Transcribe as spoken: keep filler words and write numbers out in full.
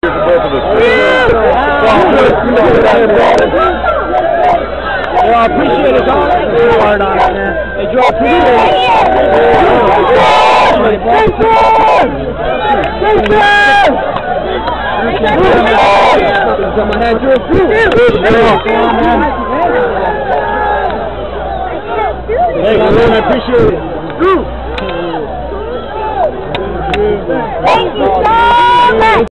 Well, I appreciate it, dog. It's hard on it, man. Hey, Joe, appreciate it. Hey, I appreciate it. Thank you so much.